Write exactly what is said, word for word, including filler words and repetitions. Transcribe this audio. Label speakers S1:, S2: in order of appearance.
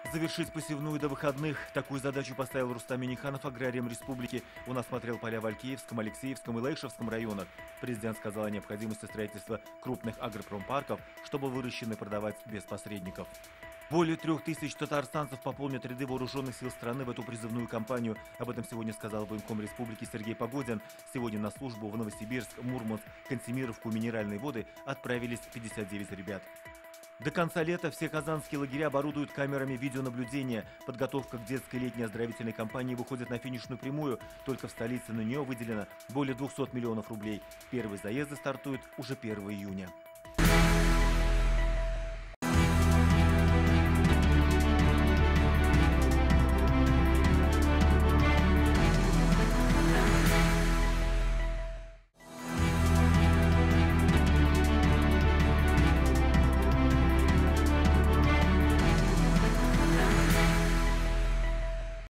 S1: Завершить посевную до выходных. Такую задачу поставил Рустам Минниханов аграриям республики. Он осмотрел поля в Алькеевском, Алексеевском и Лейшевском районах. Президент сказал о необходимости строительства крупных агропромпарков, чтобы выращенные продавать без посредников. Более трех тысяч татарстанцев пополнят ряды вооруженных сил страны в эту призывную кампанию. Об этом сегодня сказал военком республики Сергей Погодин. Сегодня на службу в Новосибирск, Мурманск, Кантемировку, Минеральные воды отправились пятьдесят девять ребят. До конца лета все казанские лагеря оборудуют камерами видеонаблюдения. Подготовка к детской летней оздоровительной кампании выходит на финишную прямую. Только в столице на нее выделено более двухсот миллионов рублей. Первые заезды стартуют уже первого июня.